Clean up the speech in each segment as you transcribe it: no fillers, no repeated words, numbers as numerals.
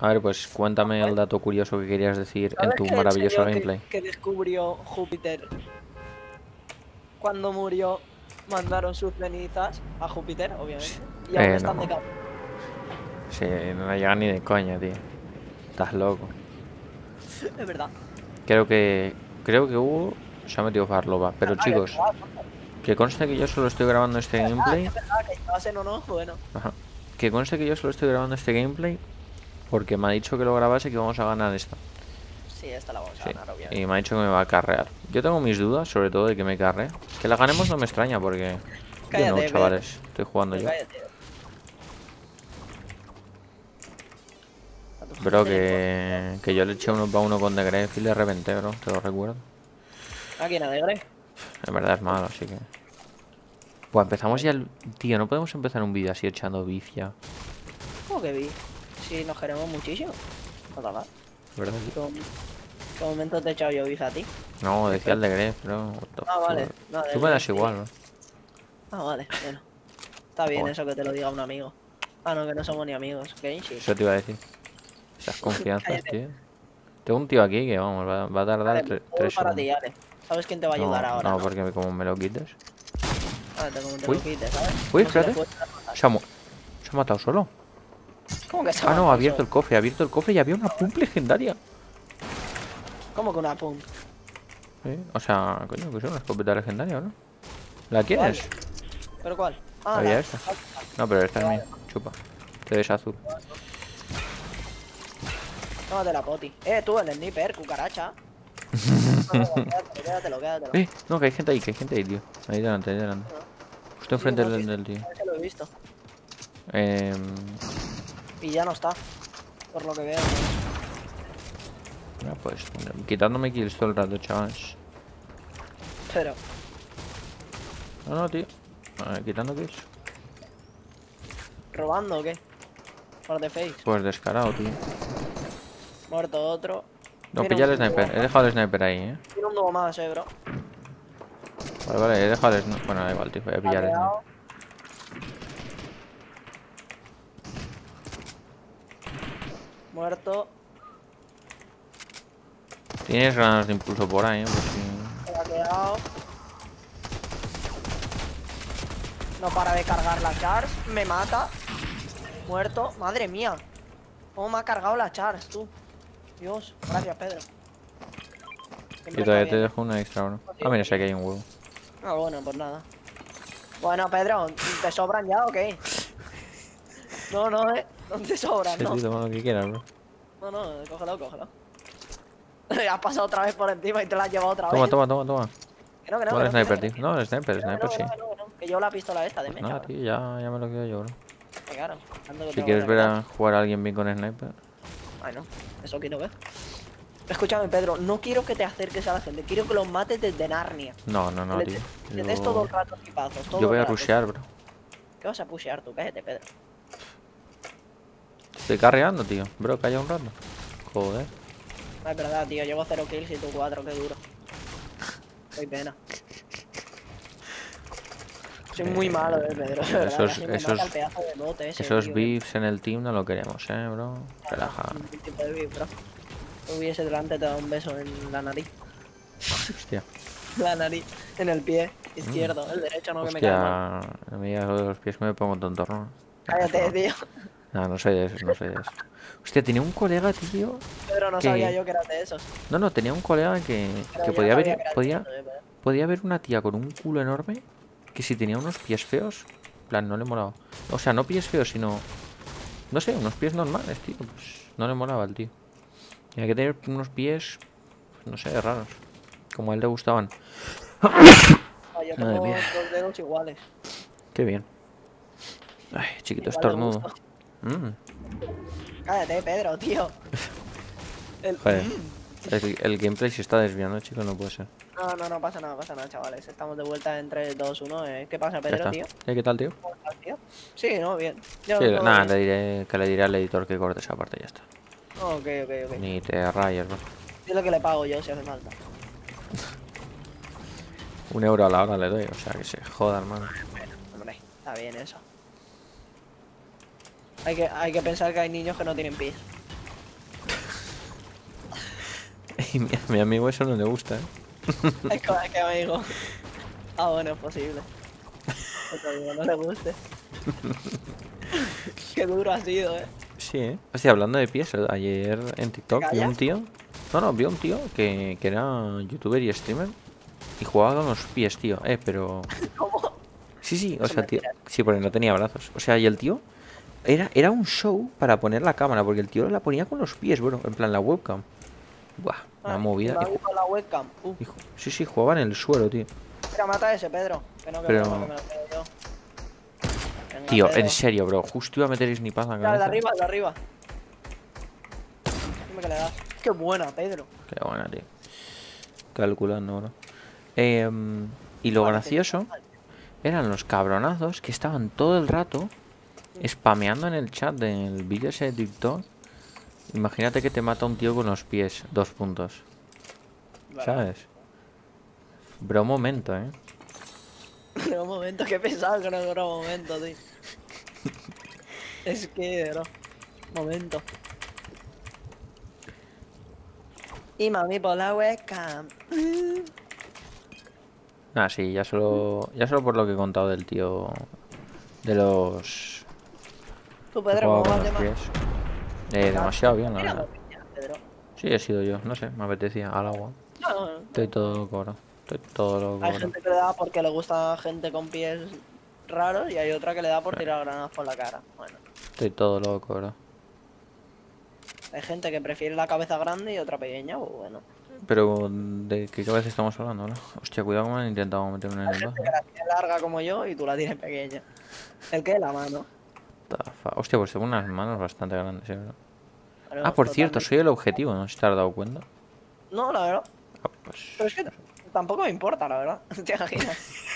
A ver, pues cuéntame el dato curioso que querías decir en ¿Sabes tu que el maravilloso señor gameplay. que descubrió Júpiter, cuando murió, mandaron sus cenizas a Júpiter, obviamente, y aún están de No. camino? Sí, no me llega ni de coña, tío. Estás loco. Es verdad. Creo que... Creo que Hugo se ha metido Farlova. Pero Ah, que es chicos, verdad, que conste que yo solo estoy grabando este que gameplay. es verdad, que llevas en no, bueno. Ajá. Que conste que yo solo estoy grabando este gameplay porque me ha dicho que lo grabase y que vamos a ganar esta. Sí, esta la vamos a Sí. ganar, Y obviamente. me ha dicho que me va a carrear. Yo tengo mis dudas, sobre todo de que me carre. Que la ganemos no me extraña porque... You know, Cállate, Pedro. chavales. Estoy jugando Pero yo. cállate. A tu Bro, gente no. que yo le eché uno para uno con The Gref y le reventé, bro. Te lo recuerdo. ¿A quién alegre? En verdad es malo, así que... Buah, empezamos ya el... Tío, no podemos empezar un vídeo así echando beef ya. ¿Cómo que vi? Si nos queremos muchísimo. Nada. ¿Verdad? ¿Qué momento te he echado yo biza a ti? No, decía el The Gref, bro. What the Ah, vale. fuck. No, Tú me das igual, bro. Ah, vale. Bueno. Está bien Joder. eso que te lo diga un amigo. Ah, no, que no somos ni amigos. ¿Qué? Sí. Eso te iba a decir. Esas confianzas, Cállate. tío. Tengo un tío aquí que, vamos, va a tardar Vale, todo 3 para ti, segundos. Ale. ¿Sabes quién te va a No, ayudar ahora, no, no? porque como me lo quites. Vale, como te Uy, lo quites, ¿sabes? uy, Como si le espérate. fueras a matar. Se ha matado solo. ¿Cómo que se Ah, ha no, matado ha abierto solo? el cofre y había una pump legendaria. ¿Cómo que una pum? O sea, coño, que es una escopeta legendaria, ¿no? ¿La ¿Cuál? quieres? ¿Pero cuál? Ah, Había la... esta. No, pero esta es mía. Chupa. Te des azul. Tómate la poti. Tú, el sniper, cucaracha. Quédatelo. No, que hay gente ahí, tío. Ahí delante, ahí delante. Justo Sí, enfrente no, sí, del tío. sí, lo he visto. Em, Y ya no está. Por lo que veo. pues quitándome kills todo el rato, chavales. Pero, No, tío. Quitando kills. ¿robando o qué? Por the face. Pues descarado, tío. Muerto otro. No, Viene pilla el un dúo sniper. He más. dejado el sniper ahí, Viene un dúo más, bro. Vale, he dejado el sniper. Bueno, da igual, tío. Voy a pillar el sniper. Tapeado. Muerto. Tienes granadas de impulso por ahí, por si... Tapeado. No para de cargar la Charge. Me mata. Muerto. Madre mía. ¿Cómo me ha cargado la Charge, tú? Dios. Gracias, Pedro. Siempre Y todavía está te bien. dejo una extra, bro. Ah, mira, sé que hay un huevo. Ah, bueno, pues nada. Bueno, Pedro, ¿te sobran ya o qué? No, no, no te sobran, Sí, no. tío, toma lo que quieras, bro. No, cógelo. Has pasado otra vez por encima y te la has llevado otra Toma, vez. toma. Que no, Toma el que sniper, no. tío. No, el sniper sí. Que yo la pistola esta de Pues mecha, nada, bro. tío, ya me lo quedo yo, bro. Claro, ando que Si tengo quieres que ver reventar. a jugar a alguien bien con sniper. Ay, no, eso quiero ver. Escúchame, Pedro, no quiero que te acerques a la gente, quiero que los mates desde Narnia. No, Que tío. le des todo el rato tipazos, todo Yo voy el a rato. rushear, bro. ¿Qué vas a pushear tú? Cállate, Pedro. Te estoy carreando, tío. Bro, calla un rato. Joder. No es verdad, tío, llevo 0 kills y tú 4, qué duro. Soy pena. Soy muy malo, Pedro. de verdad, esos- casi me esos- mata el pedazo de bote ese, Esos tío, beefs en el team no lo queremos, bro. Relaja. ningún tipo de beef, bro. Hubiese delante te dado un beso en la nariz. Hostia. La nariz, en el pie izquierdo, el derecho no que me cae mal. Hostia. No me digas lo de los pies que me pongo tonto, ¿no? Cállate, tío. No, no soy de esos, no soy de esos. Hostia, tenía un colega, tío. Pedro, no ¿Qué? sabía yo que eras de esos. No, tenía un colega Pero que yo podía no haber, sabía que eras de esos, Pedro. podía haber una tía con un culo enorme que si tenía unos pies feos, en plan, no le molaba. O sea, no pies feos, sino, no sé, unos pies normales, tío. Pues no le molaba al tío. Tenía que tener unos pies, no sé, raros. Como a él le gustaban. Ah, yo Madre tengo mía. 2 dedos iguales. Qué bien. Ay, chiquito Igual de estornudo. gusto. Mm. Cállate, Pedro, tío. Joder. El gameplay se está desviando, chicos, no puede ser. No pasa nada, chavales. Estamos de vuelta en 3, 2, 1. ¿Qué pasa, Ya Pedro, está. tío? ¿Qué tal, tío? ¿Cómo estás, tío? Sí, no, bien. Yo Sí, todo nada, bien. le diré al editor que corte esa parte y ya está. Ok. Ni te rayes, bro. Es lo que le pago yo si hace falta. 1 euro a la hora le doy, o sea que se joda, hermano. Hombre, está bien eso. Hay que pensar que hay niños que no tienen pies. mi amigo eso no le gusta, ¿eh? Es como que amigo. Ah, bueno, es posible. Otro amigo no le guste. Qué duro ha sido, Sí, ¿eh? Hostia, hablando de pies, ayer en TikTok vi un callas? tío... No, vi un tío que era youtuber y streamer y jugaba con los pies, tío. Pero... ¿Cómo? Sí, o Eso es sea, tío... mentira. Sí, porque no tenía brazos. O sea, y el tío... Era un show para poner la cámara, porque el tío la ponía con los pies, bueno, en plan la webcam. Buah, una movida. Me ha visto la webcam. Sí, jugaba en el suelo, tío. Mira, mata a ese, Pedro. Que no, que Pero... broma, que me lo quedo yo. Venga, Tío, Pedro. en serio, bro. Justo iba a meter snipazo en la Mira, el de cabeza. arriba, el de arriba. Dime que le das. Qué buena, Pedro. Qué buena, tío. Calculando, bro. Y lo Vale, gracioso eran los cabronazos que estaban todo el rato spameando en el chat del vídeo ese de TikTok. Imagínate que te mata un tío con los pies, 2 puntos. Vale. ¿Sabes? Bro, momento, ¿eh? Pero un momento, qué pesado que no dura un momento, tío. Es que, bro. Momento. Y mami por la webcam. Ah, sí, ya solo por lo que he contado del tío de los Tú, que Pedro, jugaba ¿cómo con vas los de pies. Demasiado bien, la Mira, verdad. Pedro. Sí, he sido yo, no sé, me apetecía al agua. No, Estoy todo loco ahora. Estoy todo loco hay ahora. gente que le da porque le gusta gente con pies raros y hay otra que le da por tirar granadas por la cara. Bueno, Estoy todo loco ahora. hay gente que prefiere la cabeza grande y otra pequeña, pues bueno. Pero, ¿de qué cabeza estamos hablando ahora? Hostia, cuidado que me han intentado meterme en Hay el gente brazo. que la tiene larga como yo y tú la tienes pequeña. ¿El qué? La mano. Hostia, pues tengo unas manos bastante grandes, ¿verdad? Pero Ah, por cierto, totalmente. soy el objetivo, no sé si te has dado cuenta. No, la verdad. Ah, pues... Pero es que tampoco me importa, la verdad. ¿Te imaginas?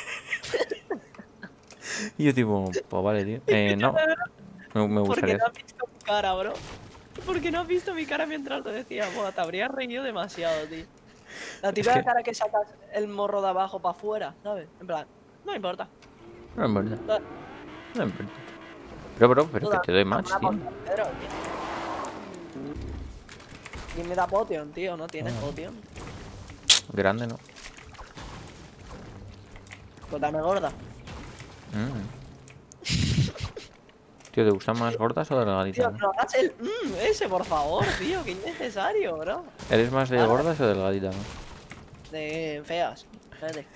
Y yo tipo, pues vale, tío. No, me ¿Por qué gustaría... no has visto mi cara, bro? ¿Por qué no has visto mi cara mientras lo decía? Buah, te habrías reído demasiado, tío. La típica que- cara que sacas el morro de abajo para afuera, ¿sabes? En plan, no me importa. No me importa, Da- no me importa. Pero, bro, pero tú que da- te doy dame match, una tío. poción, Pedro, tío. ¿Quién me da potion, tío? ¿No tienes Ah. potion? Grande, ¿no? Pues dame gorda. Mm. Tío, ¿te gustan más gordas o delgaditas, Tío, no? no hagas el ese, por favor, tío. Qué innecesario, bro. ¿Eres más de Vale. gordas o delgaditas, no? De feas. Espérate.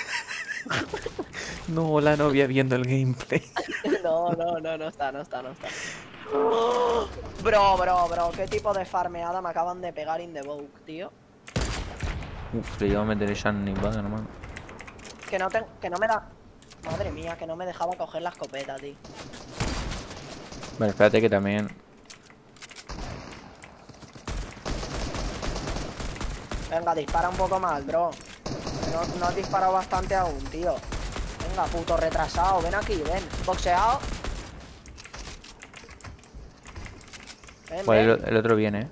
No, la novia viendo el gameplay. No está. ¡Oh! Bro, ¿qué tipo de farmeada me acaban de pegar in the book, tío? Uf, le iba a meter esa nipada, hermano. Que no me da... Madre mía, que no me dejaba coger la escopeta, tío. Vale, espérate que también... Venga, dispara un poco más, bro. No has disparado bastante aún, tío. Venga, puto retrasado, ven aquí, ven. Boxeado. Ven, Vale, ven. el otro viene, ¿eh?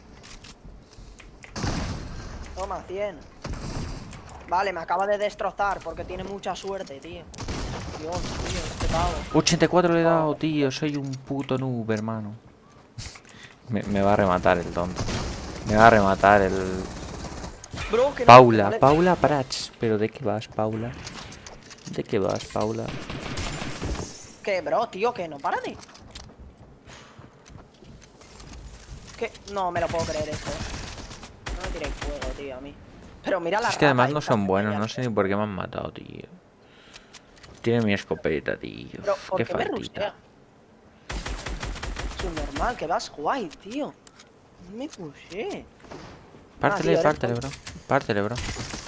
Toma, 100. Vale, me acaba de destrozar porque tiene mucha suerte, tío. Dios, tío, este pavo. 84 le he dado, tío. Soy un puto noob, hermano. Me va a rematar el tonto. Me va a rematar el... Bro, que no- Paula, no le- Paula Prats. ¿Pero de qué vas, Paula? ¿De qué vas, Paula? ¿Qué, bro, tío? Que no para de... ¿Qué? No me lo puedo creer esto. No me tiréis fuego, tío, a mí. Pero mira la Es que además rata no esta, son buenos. mira. No sé ni por qué me han matado, tío. Tiene mi escopeta, tío. Pero, ¿por Qué qué me faltita. rustea? Subnormal, que vas guay, tío. No me pushé. Pártele, tío, eres pártele, tonto. bro. Pártele, bro.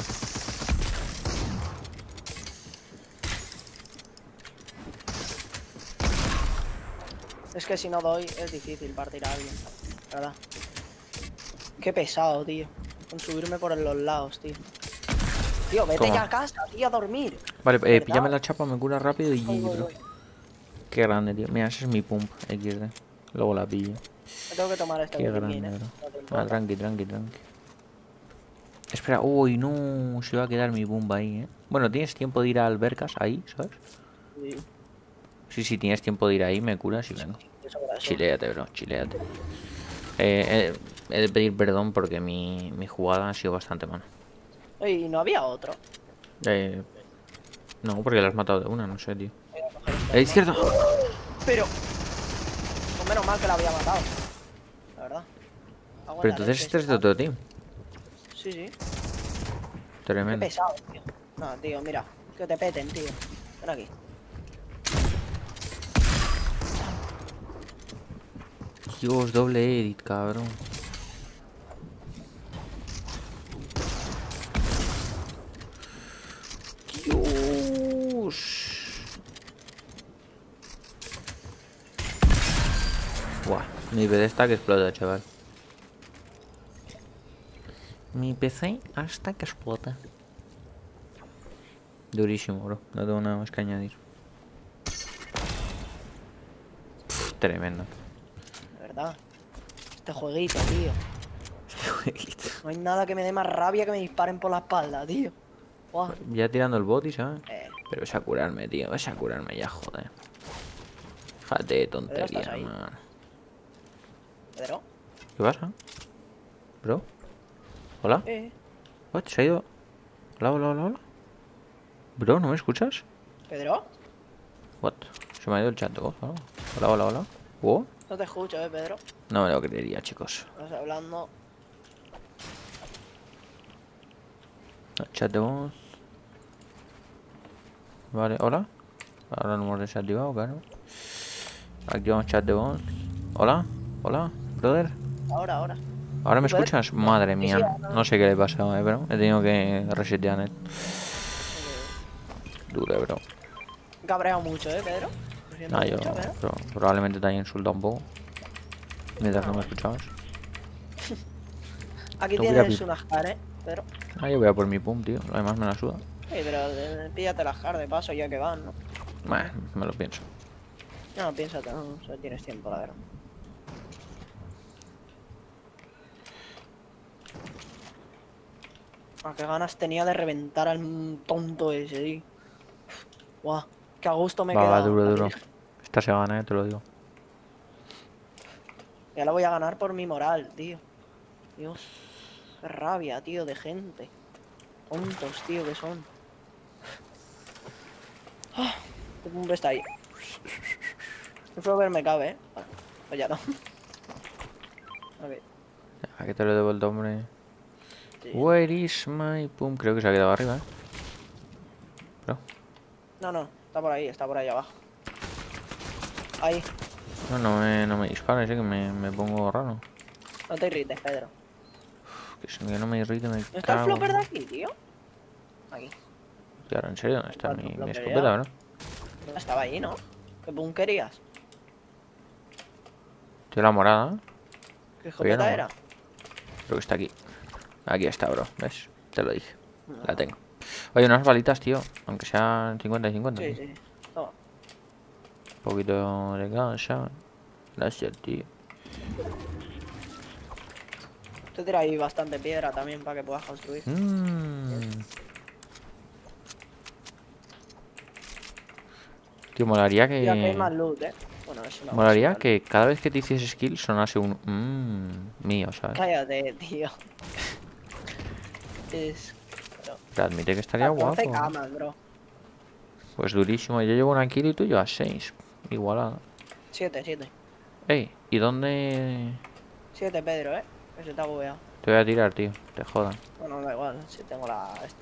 Es que si no doy, es difícil partir a alguien. ¿Verdad? Qué pesado, tío. Con subirme por los lados, tío. Tío, vete Toma. ya a casa, tío, a dormir. Vale, ¿Verdad? píllame la chapa, me cura rápido y Voy, voy, bro. voy. Qué grande, tío. Mira, ese es mi pump XD. Luego la pillo. Me tengo que tomar este Qué botiquín, grande, bro. No te importa. Tranqui. Espera, uy, no. Se va a quedar mi pump ahí, Bueno, tienes tiempo de ir a albercas ahí, ¿sabes? Sí, Sí, tienes tiempo de ir ahí, me curas y vengo. eso, gracias. Chiléate, bro, chiléate. He de pedir perdón porque mi jugada ha sido bastante mala. Oye, y no había otro. No, porque la has matado de una, no sé, tío. Voy a coger este Izquierda. Pero... Pues menos mal que la había matado. La verdad. Cago en Pero la entonces leche, este es de otro team. Sí, sí. Qué Tremendo. pesado, tío. No, tío, mira. Que te peten, tío. Ven aquí. Dios, doble edit, cabrón. Dios. Buah, mi PC está que explota, chaval. Mi PC hasta que explota. Durísimo, bro. No tengo nada más que añadir. Pff, tremendo. De verdad. Este jueguito, tío. No hay nada que me dé más rabia que me disparen por la espalda, tío. Buah. Ya tirando el bot, ¿sabes? Pero es a curarme, tío. Es a curarme ya, joder. Fíjate de tontería, ¿estás ahí? man. ¿Pedro? ¿Qué pasa? ¿Bro? ¿Hola? What? ¿Se ha ido? Hola, hola, hola, hola. Bro, ¿no me escuchas? ¿Pedro? What? Se me ha ido el chat de voz, ¿no? Hola, hola, hola. ¿Wow? No te escucho, Pedro. No me lo creería, chicos. Estás hablando. No, chat de voz. Vale, hola. Ahora no hemos desactivado, claro. Activamos chat de voz. Hola, hola, brother. Ahora. ¿Ahora me Pedro? escuchas? Madre Sí, mía. ahora. No sé qué le pasa, bro. He tenido que resetear net. Duro, bro. Cabreado mucho, Pedro. Lo siento Ah, yo mucho, Pedro. probablemente te haya insultado un poco. Mientras no me escuchabas. Aquí Te voy a tienes pip. unas car, Pedro. Ah, yo voy a por mi pum, tío. Lo demás me la suda. Sí, pero píllate las car de paso ya que van, ¿no? Bueno, me lo pienso. No, piénsate, no, o sea, tienes tiempo, la verdad. Ah, qué ganas tenía de reventar al tonto ese, tío. Guau, qué a gusto me he Va, quedado. duro, la duro. Virgen. Esta se gana, te lo digo. Ya la voy a ganar por mi moral, tío. Dios, qué rabia, tío, de gente. Tontos, tío, que son. Ah, qué pumpe está ahí. El Flover me cabe, Vale, pues ya no. Ok. ¿A qué te lo he devuelto, hombre? Sí. Where is my pum? Creo que se ha quedado arriba, Bro. No, está por ahí abajo. Ahí, No, no me dispares, que me pongo raro. no te irrites, Pedro. Que si no me irrite, me ¿No está el cago. flopper de aquí, tío? Aquí. Claro, en serio, ¿dónde está ¿Cuánto mi flopper escopeta, ya? bro? Estaba ahí, ¿no? ¿Qué pum querías? Tío, la morada. ¿Qué Oye, no. escopeta era? Creo que está aquí. Aquí está, bro. ¿Ves? Te lo dije. La tengo. Oye, unas balitas, tío. Aunque sean 50 y 50. Sí, tío. sí. Toma. Un poquito de cancha. Gracias, tío. Te tira ahí bastante piedra también para que puedas construir. Tío, molaría Mira que hay más que... loot, Bueno, es una Molaría basura, que cada vez que te hiciese skill sonase un... mío, ¿sabes? Cállate, tío. Es... Te admite que estaría 14 guapo. camas, bro. Pues durísimo. Yo llevo una kill y tú llevas 6. Igualada. 7. Ey, ¿y dónde...? 7, Pedro, Que se te ha bugueado. Te voy a tirar, tío. Te jodan. Bueno, da igual, si tengo esto.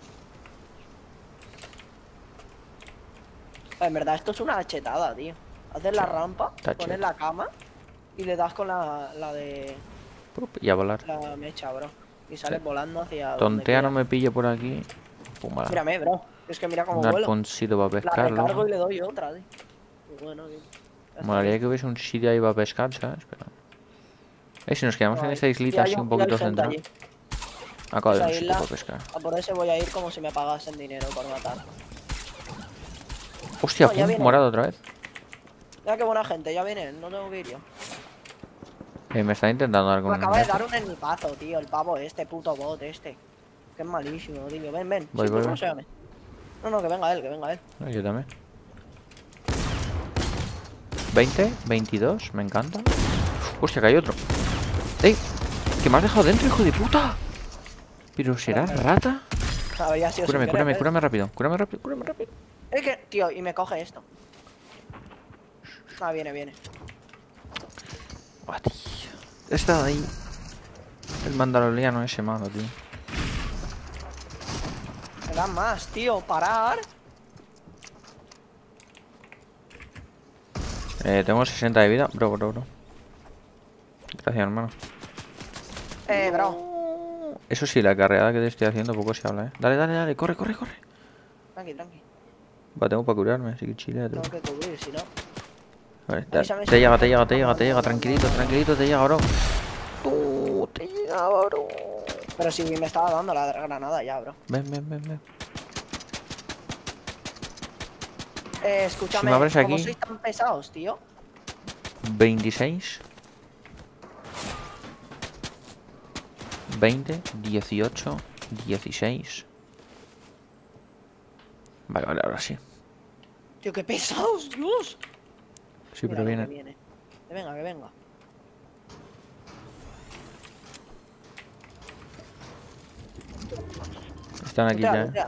En verdad, esto es una chetada, tío. Haces la rampa, está pones cheto. la cama y le das con la de Y a volar. la mecha, bro. Y sales volando hacia donde Tontea no quieras. me pille por aquí. Pumala. Mírame, bro. Es que mira cómo Un vuelo. arponcito para La pescarlo. recargo y le doy otra, tío. Y bueno, tío. Ya está, Molaría tío. que hubiese un sitio ahí para pescar, ¿sabes? Pero... si nos quedamos en No, esta islita así un poquito gente centrada. allí. Acabo de Esa un sitio isla, para pescar. a por ese voy a ir como si me pagasen dinero por matar. Hostia, No, ya pum, viene. morado otra vez. Mira qué buena gente, ya vienen, no tengo que ir yo. Me está intentando dar con Me un acaba de esto. dar un ennipazo, tío, el pavo este, puto bot este. Que es malísimo, tío. Ven. Voy, Sí, voy, tú voy. no se llame. No, que venga él, Yo también. 20, 22, me encanta. Hostia, que hay otro. ¡Ey! que me has dejado dentro, hijo de puta. ¿Pero será rata? Había sido Cúrame, sin cúrame, querer, cúrame rápido. Cúrame rápido, cúrame rápido. Es que, tío, y me coge esto. Ah, viene. Buah, tío. He estado ahí. El mandaloriano ese malo, tío. Me dan más, tío. Parar. Tengo 60 de vida. Bro. Gracias, hermano. Bro. Eso sí, la carreada que te estoy haciendo poco se habla, Dale. Corre. Tranqui. Va, tengo para curarme, así que chile. Tengo que cubrir, si no. Vale, Avísame te si- llega. Tranquilito, te llega, bro. Te llega, bro. Pero si me estaba dando la granada ya, bro. Ven. Escúchame, Si me abres ¿cómo aquí- sois tan pesados, tío? 26 20 18 16. Vale, ahora sí. Tío, qué pesados, Dios. Sí, Mira pero lo que viene. viene. Que venga. Están aquí ya, Lutea.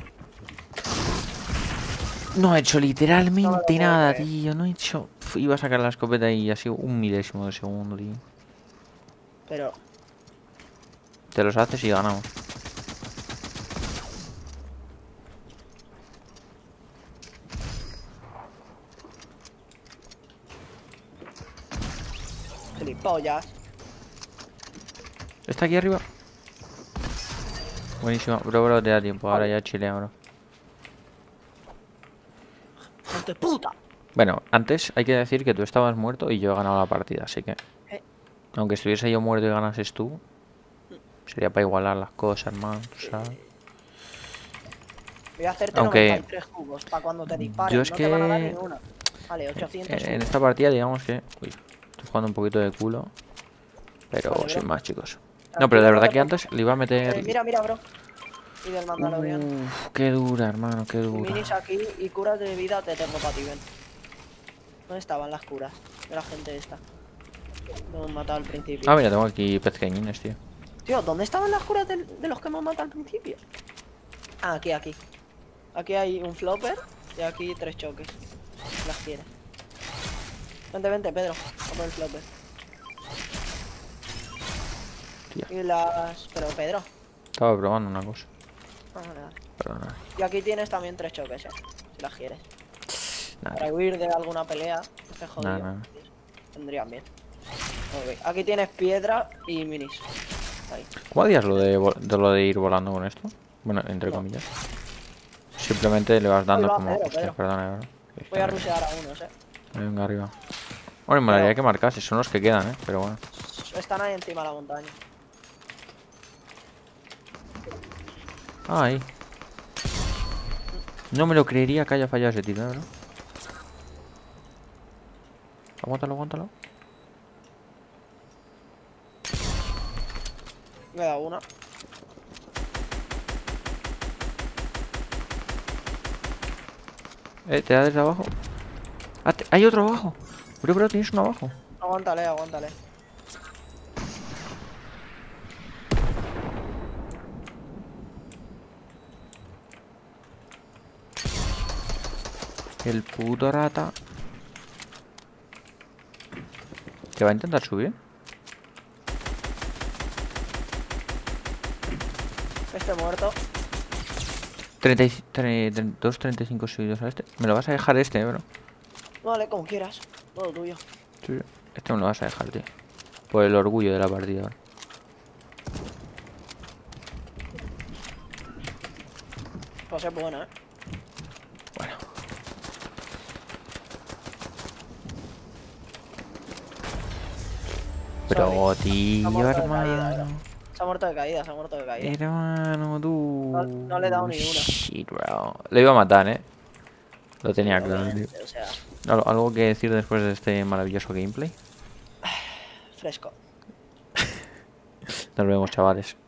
No he hecho No me literalmente lo puedo nada, creer. tío. No he hecho. Iba a sacar la escopeta y ha sido un milésimo de segundo, tío. Pero, Te los haces y ganamos. gilipollas. Está aquí arriba. Buenísimo. Bro, te da tiempo. Ahora ya chilea, bro. ¡Hijo de puta! Bueno, antes hay que decir que tú estabas muerto y yo he ganado la partida, así que... Aunque estuviese yo muerto y ganases tú, sería para igualar las cosas, hermano, ¿sabes? Voy a hacerte Aunque- 93 cubos para cuando te disparen. Yo es no te van a dar que- ni una. Vale, 800 En cubos. esta partida, digamos que... Uy, estoy jugando un poquito de culo. Pero Vale, bro. sin más, chicos. No, Tranquilo, pero de no verdad te que antes le iba a meter... Mira, bro. Y del Mandalorian. Uf, qué dura, hermano, qué Y dura. minis aquí y curas de vida te tengo para ti, ven. ¿Dónde estaban las curas de la gente esta? Me hemos matado al principio. Ah, mira, tengo aquí pezqueñines, tío. Tío, ¿dónde estaban las curas de los que hemos matado al principio? Ah, aquí. Aquí hay un flopper y aquí 3 choques. Si las quieres. Vente, Pedro. A por el flopper. Tía. Y las... Pero, Pedro. Estaba probando una cosa. Vale. Perdona. Y aquí tienes también 3 choques, si las quieres. Nada, Para huir de alguna pelea, esté jodido. Nah. Vendrían bien. Ok, aquí tienes piedra y minis. Ahí. ¿Cómo hacías lo de ir volando con esto? Bueno, entre No. comillas. Simplemente le vas dando Ahí va, como... Pedro, Hostia, Pedro. perdona, bro. Voy a rushear a unos, Venga, arriba. Bueno, me molaría que marcase, son los que quedan, pero bueno. Están ahí encima de la montaña. Ah, ahí. No me lo creería que haya fallado ese tiro, bro. Aguántalo. Me da una. Te da desde abajo. Ah, hay otro abajo. Bro, tienes uno abajo. Aguántale. El puto rata. ¿Te va a intentar subir? Este muerto. 2.35 subidos a este. Me lo vas a dejar este, bro. Vale, como quieras. Todo tuyo. Sí. Este me lo vas a dejar, tío. Por el orgullo de la partida, bro. Pues es buena, Bueno. Pero, tío, muerto de caída, hermano. Se ha muerto de caída. Hermano, tú. No le he dado ni una. Shit, bro. Lo iba a matar, Lo tenía claro, tío. O sea, ¿Algo que decir después de este maravilloso gameplay? fresco. Nos vemos, chavales.